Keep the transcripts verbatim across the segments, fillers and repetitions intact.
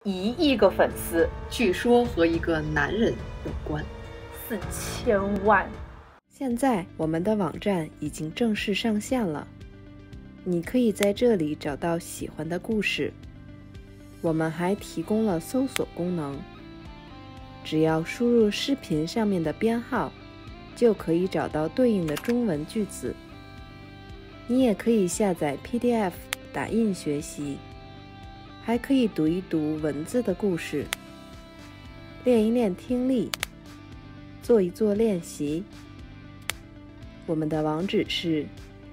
一亿个粉丝， 据说和一个男人有关。 四千万。 现在我们的网站已经正式上线了，你可以在这里找到喜欢的故事。我们还提供了搜索功能，只要输入视频上面的编号，就可以找到对应的中文句子。你也可以下载 P D F 打印学习，还可以读一读文字的故事，练一练听力，做一做练习。我们的网址是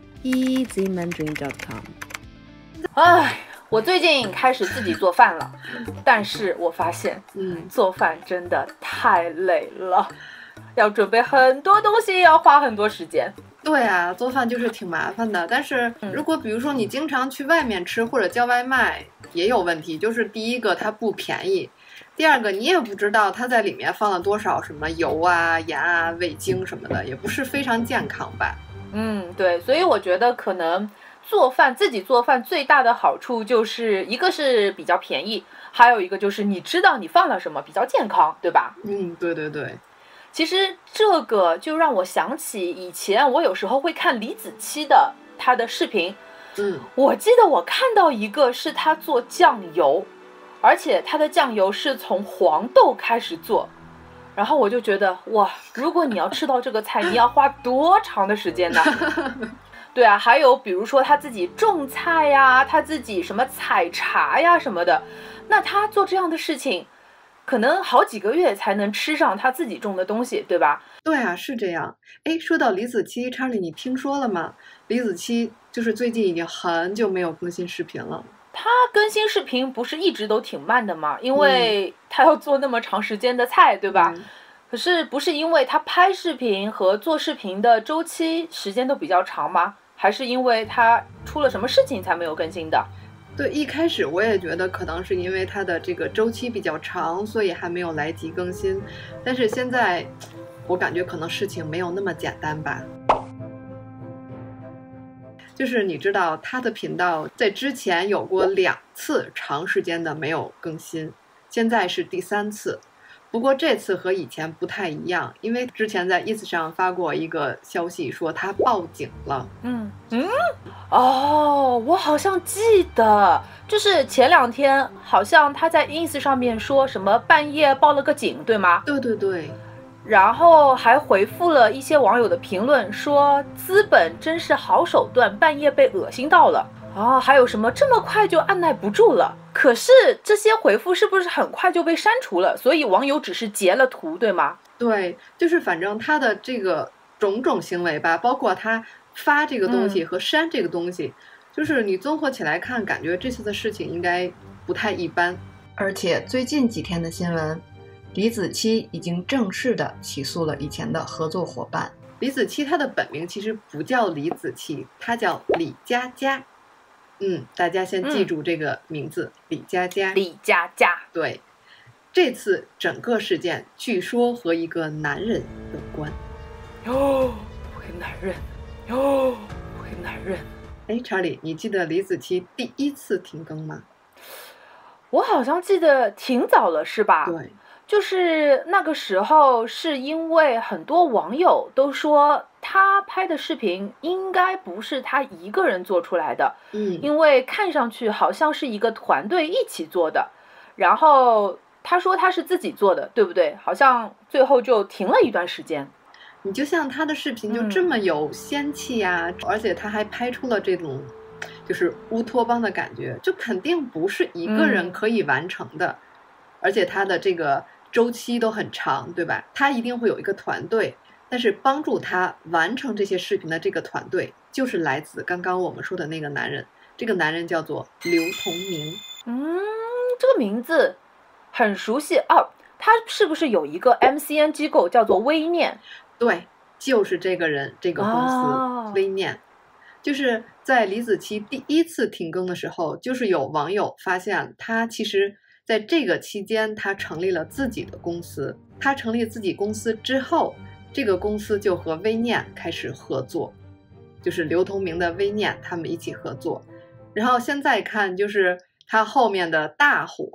easy mandarin dot com。 唉，我最近开始自己做饭了，但是我发现， 嗯， 做饭真的太累了，要准备很多东西，要花很多时间。 对啊，做饭就是挺麻烦的。但是如果比如说你经常去外面吃或者叫外卖，也有问题。就是第一个它不便宜，第二个你也不知道它在里面放了多少什么油啊、盐啊、味精什么的，也不是非常健康吧。 嗯，对，所以我觉得可能做饭自己做饭最大的好处就是一个是比较便宜，还有一个就是你知道你放了什么，比较健康，对吧？ 嗯，对对对。 其实这个就让我想起以前我有时候会看李子柒的他的视频， 嗯， 我记得我看到一个是他做酱油，而且他的酱油是从黄豆开始做，然后我就觉得哇，如果你要吃到这个菜，你要花多长的时间呢？对啊，还有比如说他自己种菜呀，他自己什么采茶呀什么的，那他做这样的事情可能好几个月才能吃上他自己种的东西，对吧？ 对啊，是这样。哎，说到李子柒，查理，你听说了吗？李子柒就是最近已经很久没有更新视频了。 他更新视频不是一直都挺慢的吗？因为他要做那么长时间的菜，对吧？ 嗯， 可是不是因为他拍视频和做视频的周期时间都比较长吗？还是因为他出了什么事情才没有更新的？ 对，一开始我也觉得可能是因为它的这个周期比较长，所以还没有来及更新。但是现在我感觉可能事情没有那么简单吧。就是你知道他的频道在之前有过两次长时间的没有更新，现在是第三次。不过这次和以前不太一样，因为之前在 ins 上发过一个消息说他报警了。 嗯嗯，哦，我好像记得，就是前两天好像他在 ins 上面说什么半夜报了个警，对吗？ 对对对。 然后还回复了一些网友的评论，说资本真是好手段，半夜被恶心到了啊！还有什么这么快就按耐不住了？可是这些回复是不是很快就被删除了？所以网友只是截了图，对吗？ 对，就是反正他的这个种种行为吧，包括他发这个东西和删这个东西，嗯、就是你综合起来看，感觉这次的事情应该不太一般。而且最近几天的新闻，李子柒已经正式的起诉了以前的合作伙伴。李子柒他的本名其实不叫李子柒，他叫李佳佳。嗯，大家先记住这个名字，嗯、李佳佳。 李佳佳。 对，这次整个事件据说和一个男人有关。 哟，一个男人，哟，一个男人。 哎，查理，你记得李子柒第一次停更吗？ 我好像记得挺早了，是吧？ 对。 就是那个时候，是因为很多网友都说他拍的视频应该不是他一个人做出来的， 嗯， 因为看上去好像是一个团队一起做的。然后他说他是自己做的，对不对？好像最后就停了一段时间。 你就像他的视频就这么有仙气啊，嗯、而且他还拍出了这种就是乌托邦的感觉，就肯定不是一个人可以完成的，嗯、而且他的这个周期都很长，对吧？他一定会有一个团队，但是帮助他完成这些视频的这个团队，就是来自刚刚我们说的那个男人。这个男人叫做刘同明。 嗯，这个名字很熟悉哦。他是不是有一个 M C N 机构叫做微念？ 对，就是这个人，这个公司、哦、微念。就是在李子柒第一次停更的时候，就是有网友发现他其实在这个期间，他成立了自己的公司。他成立自己公司之后，这个公司就和微念开始合作，就是刘同明的微念，他们一起合作。然后现在看，就是他后面的大火，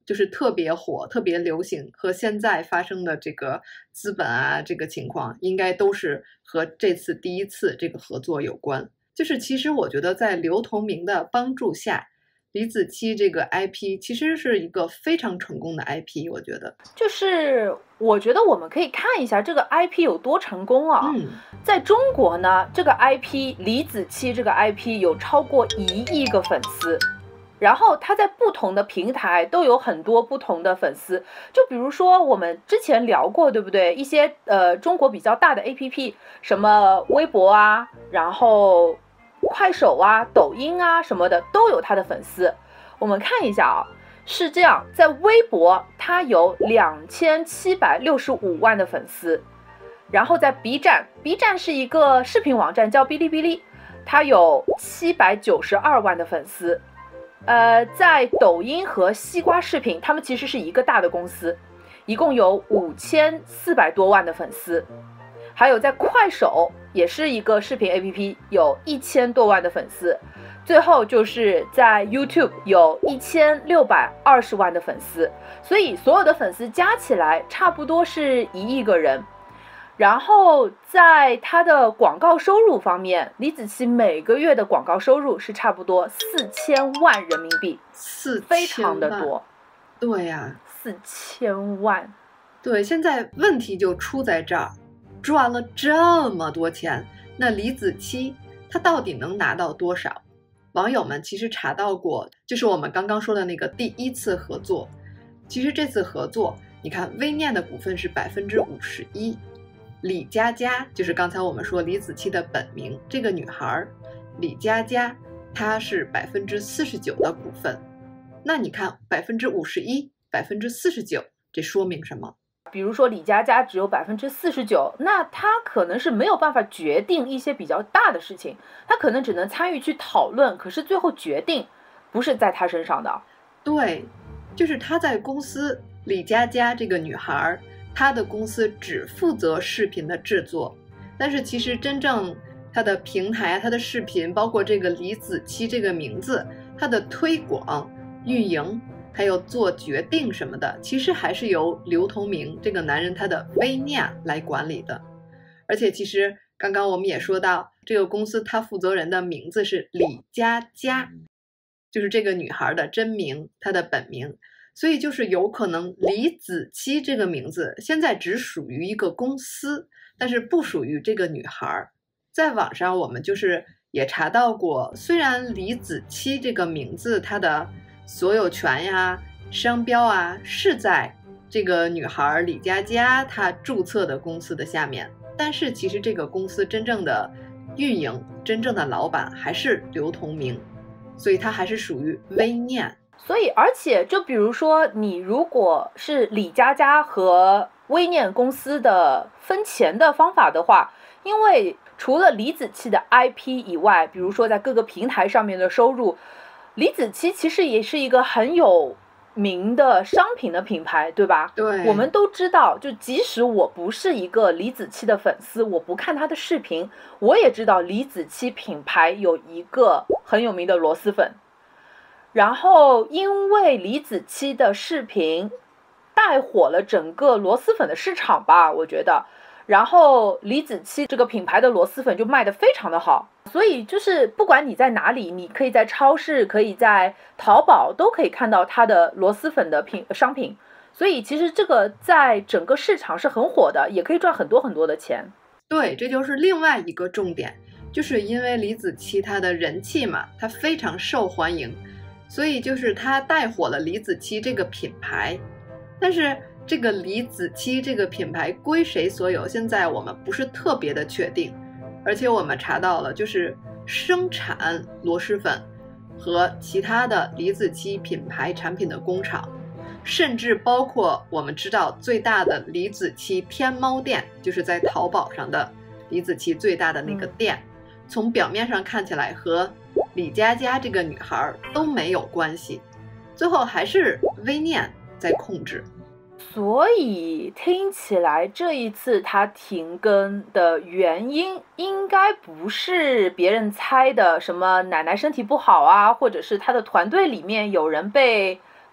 就是特别火、特别流行，和现在发生的这个资本啊这个情况，应该都是和这次第一次这个合作有关。就是其实我觉得在刘同明的帮助下，李子柒这个 I P 其实是一个非常成功的 I P， 我觉得。 就是我觉得我们可以看一下这个 I P 有多成功啊。 嗯， 在中国呢，这个 I P 李子柒这个 I P 有超过一亿个粉丝。然后他在不同的平台都有很多不同的粉丝，就比如说我们之前聊过，对不对？一些呃中国比较大的 A P P， 什么微博啊，然后快手啊、抖音啊什么的都有他的粉丝。我们看一下啊，是这样，在微博他有两千七百六十五万的粉丝，然后在 B 站 ，B 站是一个视频网站叫哔哩哔哩，它有七百九十二万的粉丝。呃，在抖音和西瓜视频，他们其实是一个大的公司，一共有五千四百多万的粉丝。还有在快手，也是一个视频 A P P， 有一千多万的粉丝。最后就是在 YouTube 有一千六百二十万的粉丝，所以所有的粉丝加起来差不多是一亿个人。然后在他的广告收入方面，李子柒每个月的广告收入是差不多四千万人民币， 四非常的多。 对呀、啊， 四千万。 对，现在问题就出在这儿，赚了这么多钱，那李子柒他到底能拿到多少？网友们其实查到过，就是我们刚刚说的那个第一次合作。其实这次合作，你看微念的股份是百分之五十一。李佳佳就是刚才我们说李子柒的本名，这个女孩李佳佳，她是百分之四十九的股份。那你看百分之五十一、百分之四十九，这说明什么？ 比如说李佳佳只有百分之四十九，那她可能是没有办法决定一些比较大的事情，她可能只能参与去讨论，可是最后决定不是在她身上的。 对，就是她在公司，李佳佳这个女孩。他的公司只负责视频的制作，但是其实真正他的平台、他的视频，包括这个李子柒这个名字，他的推广、运营，还有做决定什么的，其实还是由刘同明这个男人他的微念来管理的。而且其实刚刚我们也说到，这个公司他负责人的名字是李佳佳，就是这个女孩的真名，她的本名。所以就是有可能李子柒这个名字现在只属于一个公司，但是不属于这个女孩。在网上我们就是也查到过，虽然李子柒这个名字它的所有权呀、商标啊是在这个女孩李佳佳她注册的公司的下面，但是其实这个公司真正的运营、真正的老板还是刘同明，所以它还是属于微念。 所以，而且就比如说，你如果是李佳佳和微念公司的分钱的方法的话，因为除了李子柒的 I P 以外，比如说在各个平台上面的收入，李子柒其实也是一个很有名的商品的品牌，对吧？ 对， 我们都知道，就即使我不是一个李子柒的粉丝，我不看他的视频，我也知道李子柒品牌有一个很有名的螺蛳粉。然后因为李子柒的视频带火了整个螺蛳粉的市场吧，我觉得，然后李子柒这个品牌的螺蛳粉就卖得非常的好，所以就是不管你在哪里，你可以在超市，可以在淘宝都可以看到它的螺蛳粉的品商品，所以其实这个在整个市场是很火的，也可以赚很多很多的钱。 对，这就是另外一个重点，就是因为李子柒她的人气嘛，她非常受欢迎，所以就是她带火了李子柒这个品牌。但是这个李子柒这个品牌归谁所有，现在我们不是特别的确定。而且我们查到了，就是生产螺蛳粉和其他的李子柒品牌产品的工厂，甚至包括我们知道最大的李子柒天猫店，就是在淘宝上的李子柒最大的那个店，从表面上看起来和李佳佳这个女孩都没有关系，最后还是微念在控制。 所以听起来这一次它停更的原因应该不是别人猜的什么奶奶身体不好啊，或者是他的团队里面有人被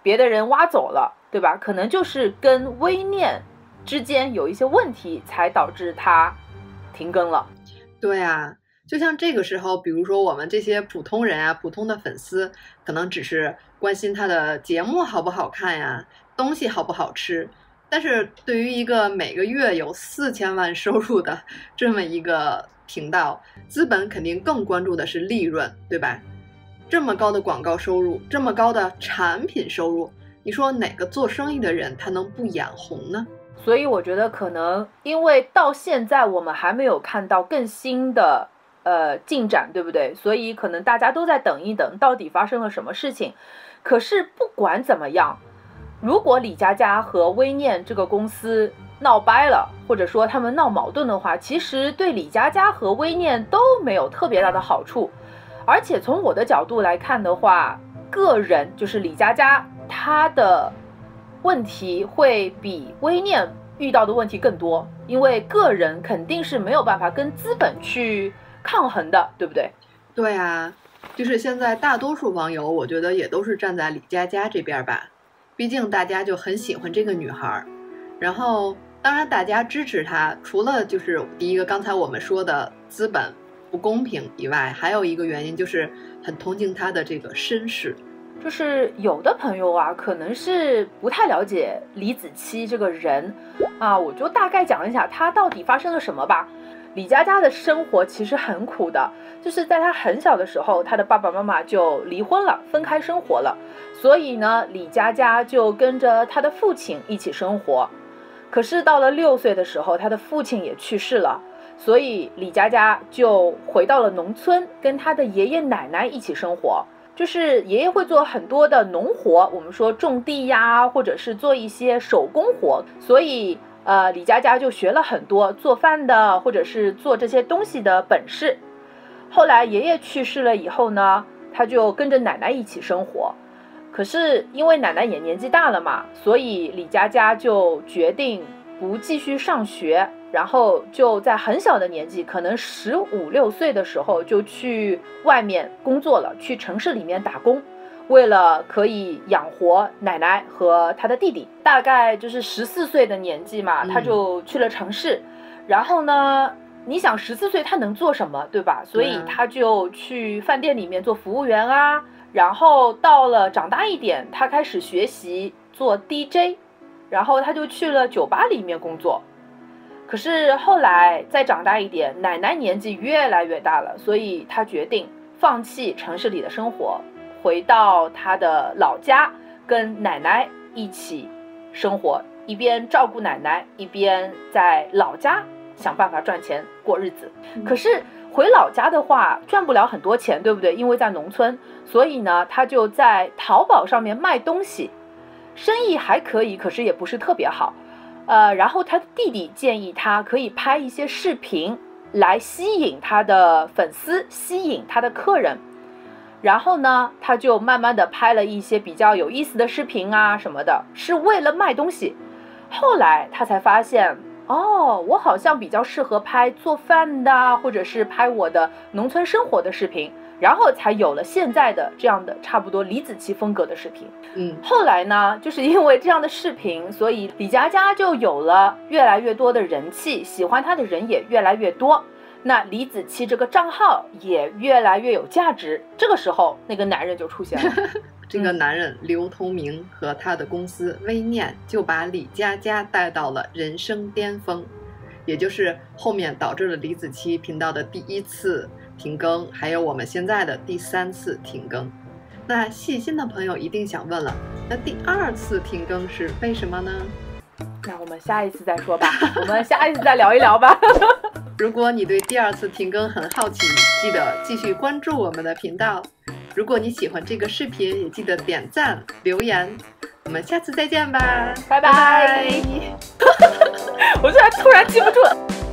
别的人挖走了，对吧？可能就是跟微念之间有一些问题，才导致它停更了。 对啊，就像这个时候，比如说我们这些普通人啊，普通的粉丝，可能只是关心他的节目好不好看呀，东西好不好吃。但是对于一个每个月有四千万收入的这么一个频道，资本肯定更关注的是利润，对吧？这么高的广告收入，这么高的产品收入，你说哪个做生意的人他能不眼红呢？ 所以我觉得可能因为到现在我们还没有看到更新的呃进展，对不对？所以可能大家都在等一等，到底发生了什么事情。可是不管怎么样，如果李佳佳和微念这个公司闹掰了，或者说他们闹矛盾的话，其实对李佳佳和微念都没有特别大的好处。而且从我的角度来看的话，个人就是李佳佳她的问题会比微念遇到的问题更多，因为个人肯定是没有办法跟资本去抗衡的，对不对？ 对啊，就是现在大多数网友我觉得也都是站在李佳佳这边吧，毕竟大家就很喜欢这个女孩，然后当然大家支持她，除了就是第一个刚才我们说的资本不公平以外，还有一个原因就是很同情她的这个身世。 就是有的朋友啊，可能是不太了解李子柒这个人啊，我就大概讲一下他到底发生了什么吧。李佳佳的生活其实很苦的，就是在他很小的时候，他的爸爸妈妈就离婚了，分开生活了，所以呢，李佳佳就跟着他的父亲一起生活。可是到了六岁的时候，他的父亲也去世了，所以李佳佳就回到了农村，跟他的爷爷奶奶一起生活。就是爷爷会做很多的农活，我们说种地呀，或者是做一些手工活，所以呃，李佳佳就学了很多做饭的，或者是做这些东西的本事。后来爷爷去世了以后呢，他就跟着奶奶一起生活。可是因为奶奶也年纪大了嘛，所以李佳佳就决定不继续上学，然后就在很小的年纪，可能十五六岁的时候就去外面工作了，去城市里面打工，为了可以养活奶奶和他的弟弟。大概就是十四岁的年纪嘛，他就去了城市。嗯、然后呢，你想十四岁他能做什么，对吧？所以他就去饭店里面做服务员啊。然后到了长大一点，他开始学习做 D J。然后他就去了酒吧里面工作。可是后来再长大一点，奶奶年纪越来越大了，所以他决定放弃城市里的生活，回到他的老家，跟奶奶一起生活，一边照顾奶奶，一边在老家想办法赚钱过日子。可是回老家的话赚不了很多钱，对不对？因为在农村，所以呢他就在淘宝上面卖东西，生意还可以，可是也不是特别好。呃，然后他的弟弟建议他可以拍一些视频来吸引他的粉丝，吸引他的客人。然后呢，他就慢慢的拍了一些比较有意思的视频啊什么的，是为了卖东西。后来他才发现，哦，我好像比较适合拍做饭的，或者是拍我的农村生活的视频。然后才有了现在的这样的差不多李子柒风格的视频。 嗯， 后来呢，就是因为这样的视频，所以李佳佳就有了越来越多的人气，喜欢她的人也越来越多。那李子柒这个账号也越来越有价值。这个时候，那个男人就出现了。 这个男人刘通明和他的公司微念就把李佳佳带到了人生巅峰，也就是后面导致了李子柒频道的第一次停更，还有我们现在的第三次停更。那细心的朋友一定想问了，那第二次停更是为什么呢？ 那我们下一次再说吧，我们下一次再聊一聊吧。 如果你对第二次停更很好奇，记得继续关注我们的频道。如果你喜欢这个视频，也记得点赞留言。我们下次再见吧， 拜拜。我现在突然记不住了。